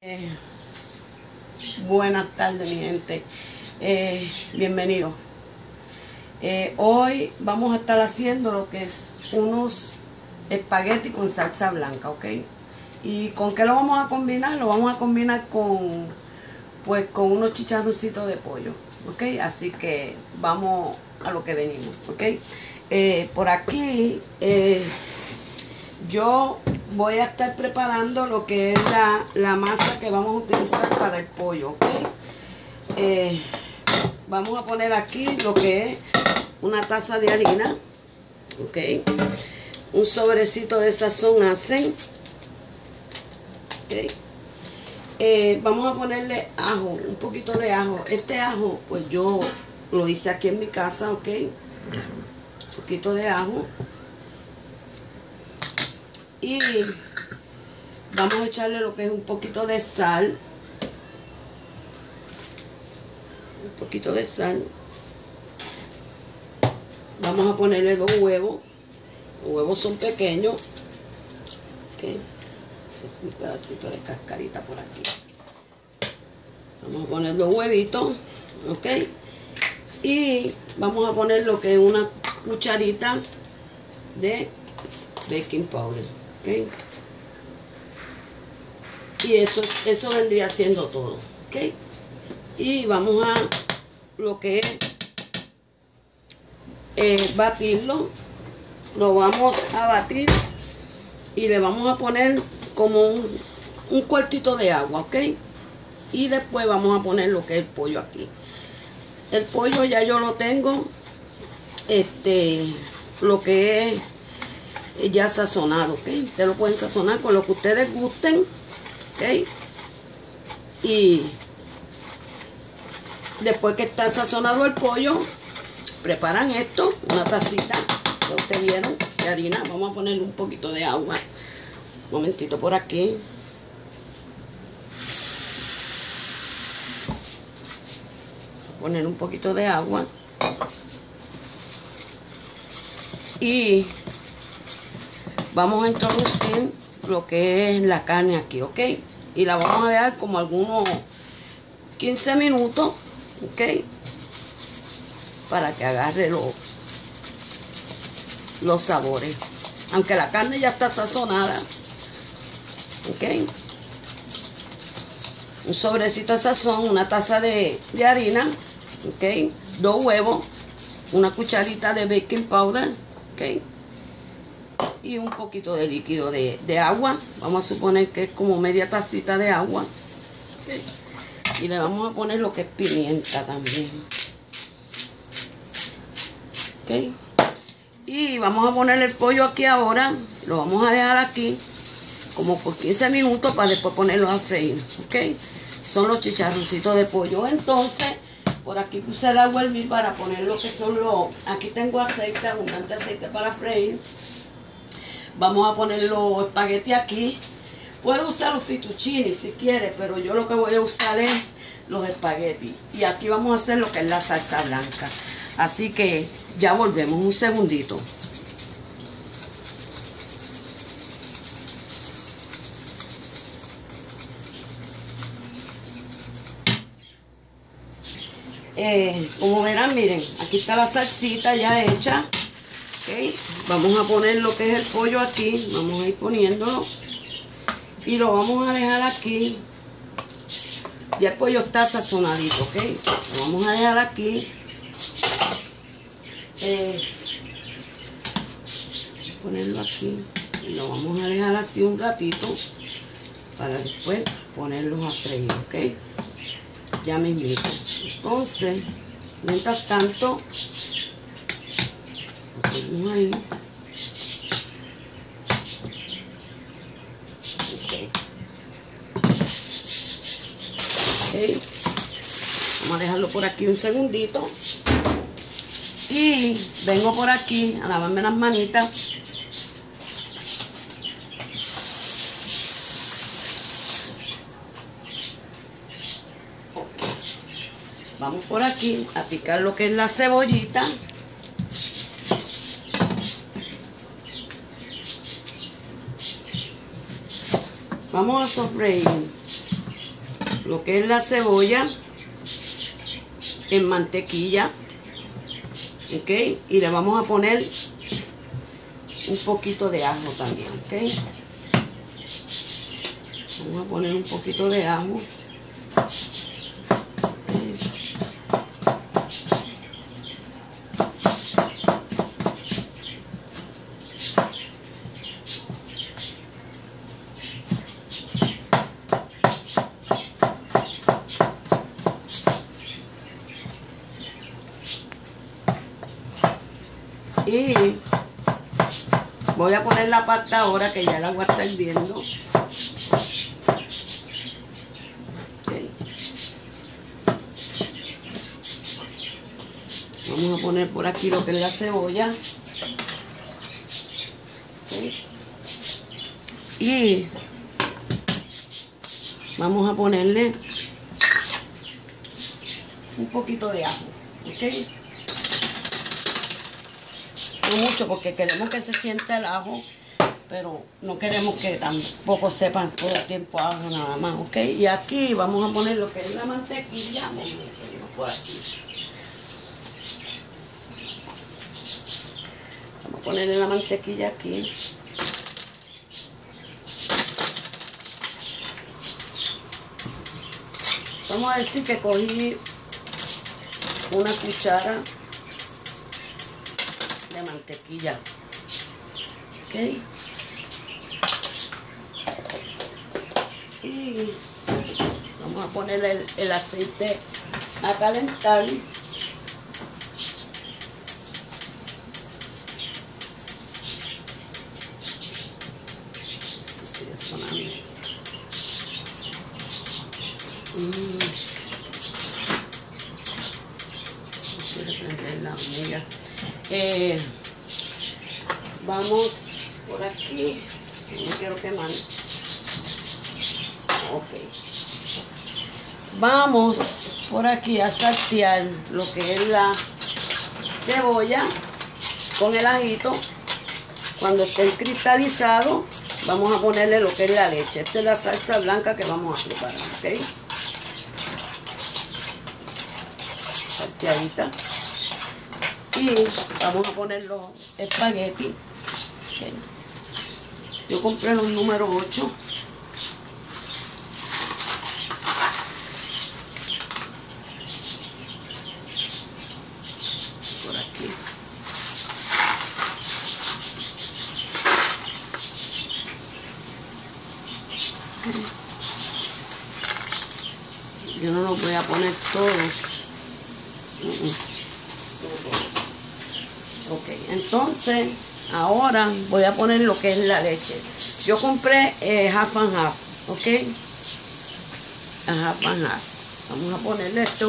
Buenas tardes, mi gente. Bienvenidos. Hoy vamos a estar haciendo lo que es unos espaguetis con salsa blanca, ¿ok? ¿Y con qué lo vamos a combinar? Lo vamos a combinar con unos chicharroncitos de pollo, ¿ok? Así que vamos a lo que venimos, ¿ok? Por aquí yo voy a estar preparando lo que es la masa que vamos a utilizar para el pollo, ¿ok? Vamos a poner aquí lo que es una taza de harina, ¿ok? Un sobrecito de sazón Asen, ¿ok? Vamos a ponerle ajo, un poquito de ajo. Este ajo, pues yo lo hice aquí en mi casa, ¿ok? Un poquito de ajo. Y vamos a echarle lo que es un poquito de sal. Un poquito de sal. Vamos a ponerle 2 huevos. Los huevos son pequeños. Okay. Un pedacito de cascarita por aquí. Vamos a poner 2 huevitos. Ok. Y vamos a poner lo que es una cucharita de baking powder. Okay. Y eso vendría siendo todo, ¿ok? Y vamos a lo que es batirlo. Lo vamos a batir y le vamos a poner como un cuartito de agua, ¿ok? Y después vamos a poner lo que es el pollo aquí. El pollo ya yo lo tengo, lo que es ya sazonado, ¿ok? Ustedes lo pueden sazonar con lo que ustedes gusten, ¿ok? Y después que está sazonado el pollo, preparan esto, una tacita que ustedes vieron de harina. Vamos a ponerle un poquito de agua, un momentito por aquí. Poner un poquito de agua y vamos a introducir lo que es la carne aquí, ¿ok? Y la vamos a dejar como algunos 15 minutos, ¿ok? Para que agarre los sabores. Aunque la carne ya está sazonada, ¿ok? Un sobrecito de sazón, una taza de harina, ¿ok? 2 huevos, una cucharita de baking powder, ¿ok? Y un poquito de líquido de agua. Vamos a suponer que es como media tacita de agua, ¿okay? Y le vamos a poner lo que es pimienta también, ¿okay? Y vamos a poner el pollo aquí ahora. Lo vamos a dejar aquí como por 15 minutos para después ponerlo a freír, ¿ok? Son los chicharroncitos de pollo. Entonces por aquí puse el agua a hervir para poner lo que son aquí tengo aceite, abundante aceite para freír. Vamos a poner los espaguetis aquí. Puedo usar los fettuccini si quiere, pero yo lo que voy a usar es los espaguetis. Y aquí vamos a hacer lo que es la salsa blanca. Así que ya volvemos un segundito. Como verán, miren, aquí está la salsita ya hecha. Okay. Vamos a poner lo que es el pollo aquí. Vamos a ir poniéndolo y lo vamos a dejar aquí. Ya el pollo está sazonadito, ¿ok? Lo vamos a dejar aquí. Ponerlo aquí y lo vamos a dejar así un ratito para después ponerlos a freír, ¿ok? Ya mismito. Entonces, mientras tanto, lo ponemos ahí. Okay. Vamos a dejarlo por aquí un segundito. Y vengo por aquí a lavarme las manitas. Okay. Vamos por aquí a picar lo que es la cebollita. Vamos a sofreír lo que es la cebolla en mantequilla, ¿ok? Y le vamos a poner un poquito de ajo también, ¿ok? Vamos a poner un poquito de ajo. Y voy a poner la pasta ahora que ya la voy a estar viendo. Okay. Vamos a poner por aquí lo que es la cebolla. Okay. Y vamos a ponerle un poquito de ajo. ¿Okay? No mucho porque queremos que se sienta el ajo, pero no queremos que tampoco sepan todo el tiempo ajo nada más, ¿ok? Y aquí vamos a poner lo que es la mantequilla. Por aquí. Vamos a ponerle la mantequilla aquí. Vamos a decir que cogí una cuchara de mantequilla, ok, y vamos a ponerle el aceite a calentar. Esto sigue sonando. Quiero prender la hornilla. Vamos por aquí, no quiero quemar. Ok, vamos por aquí a saltear lo que es la cebolla con el ajito. Cuando estén cristalizados vamos a ponerle lo que es la leche. Esta es la salsa blanca que vamos a preparar, ok, salteadita. Y vamos a poner los espaguetis. Okay. Yo compré los número 8. Por aquí. Okay. Yo no los voy a poner todos. Ok, entonces ahora voy a poner lo que es la leche. Yo compré half and half, ok, half and half. Vamos a ponerle esto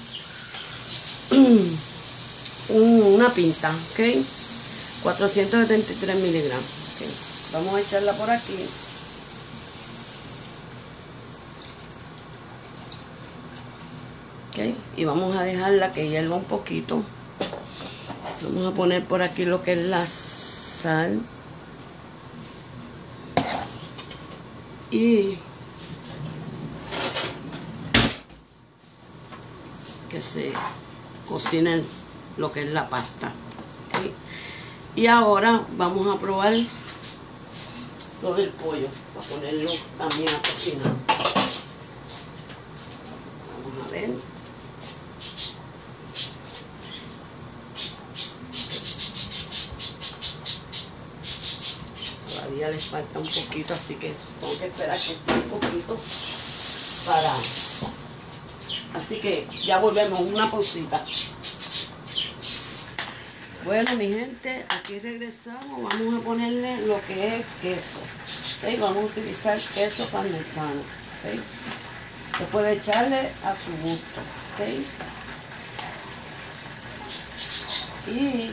una pinta, ok, 473 miligramos. Okay. Vamos a echarla por aquí. Okay. Y vamos a dejarla que hierva un poquito. Vamos a poner por aquí lo que es la sal. Y que se cocine lo que es la pasta. ¿Okay? Y ahora vamos a probar lo del pollo, para ponerlo también a cocinar. Vamos a ver. Todavía les falta un poquito, así que tengo que esperar que esté un poquito para... Así que ya volvemos, una pausita. Bueno, mi gente, aquí regresamos. Vamos a ponerle lo que es queso. ¿Okay? Vamos a utilizar queso parmesano. ¿Okay? Se puede echarle a su gusto. ¿Okay? Y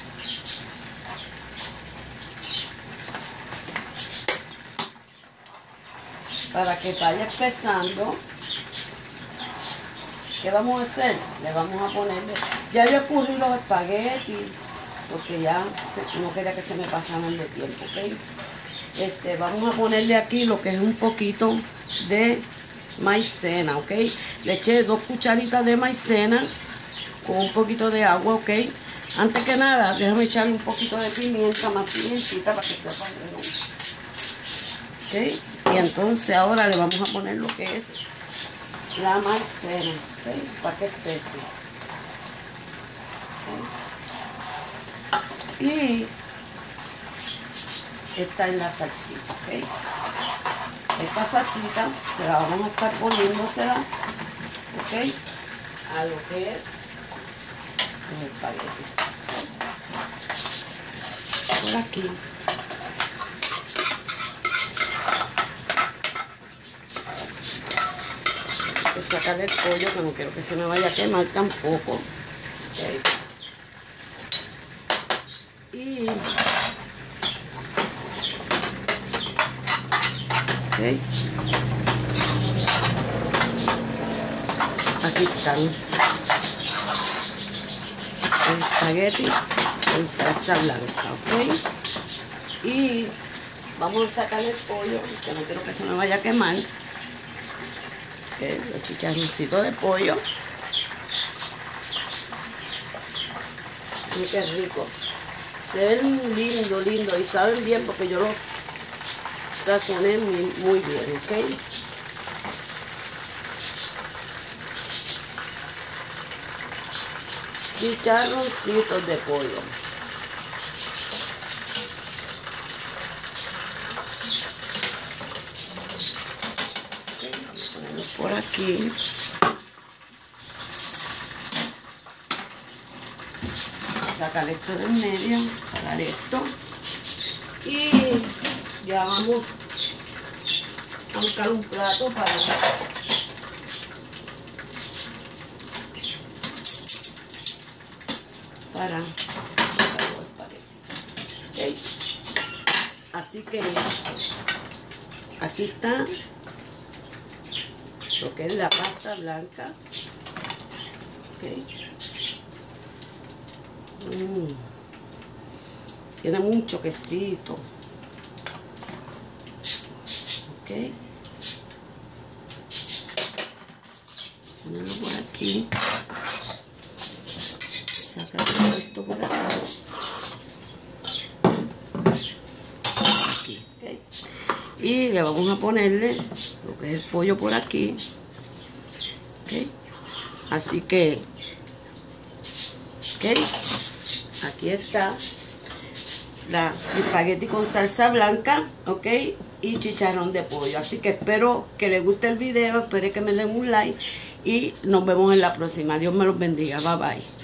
para que vaya espesando, ¿qué vamos a hacer? Le vamos a ponerle, ya yo escurrí los espaguetis, porque ya no quería que se me pasaran de tiempo, ¿ok? Vamos a ponerle aquí lo que es un poquito de maicena, ¿ok? Le eché 2 cucharitas de maicena con un poquito de agua, ¿ok? Antes que nada, déjame echarle un poquito de pimienta, más pimientita para que sepa bien. ¿Ok? Y entonces ahora le vamos a poner lo que es la maicena, ¿ok? Para que espese. ¿Ok? Y esta es la salsita, ¿ok? Esta salsita se la vamos a estar poniéndosela, ¿ok? A lo que es el espagueti. Por aquí. Voy a sacar el pollo, que no quiero que se me vaya a quemar tampoco. ¿Okay? Y ¿okay? Aquí están el espagueti con salsa blanca, ¿ok? Y vamos a sacar el pollo, que no quiero que se me vaya a quemar. ¿Okay? Los chicharroncitos de pollo. Miren qué rico. Se ven lindo, lindo y saben bien porque yo los sazoné muy bien, ¿ok? Chicharroncitos de pollo. Okay, ponemos por aquí. Sacar esto del medio, sacar esto. Y ya vamos a buscar un plato para sacarlo del pared. Okay. Así que aquí está lo que es la pasta blanca. Okay. Tiene mucho quesito. Ok. Ponerlo por aquí. Sacar esto por acá. Aquí. Okay. Y le vamos a ponerle lo que es el pollo por aquí. Okay. Así que ok, aquí está la espagueti con salsa blanca, ok, y chicharrón de pollo. Así que espero que les guste el video, espero que me den un like y nos vemos en la próxima. Dios me los bendiga, bye bye.